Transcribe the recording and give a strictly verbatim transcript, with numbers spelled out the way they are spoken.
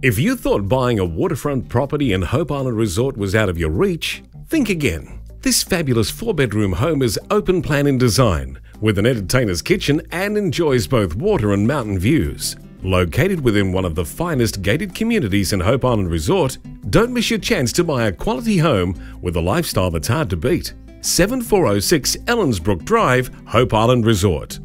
If you thought buying a waterfront property in Hope Island Resort was out of your reach, think again. This fabulous four-bedroom home is open plan in design, with an entertainer's kitchen and enjoys both water and mountain views. Located within one of the finest gated communities in Hope Island Resort, don't miss your chance to buy a quality home with a lifestyle that's hard to beat. seven four oh six Ellensbrook Drive, Hope Island Resort.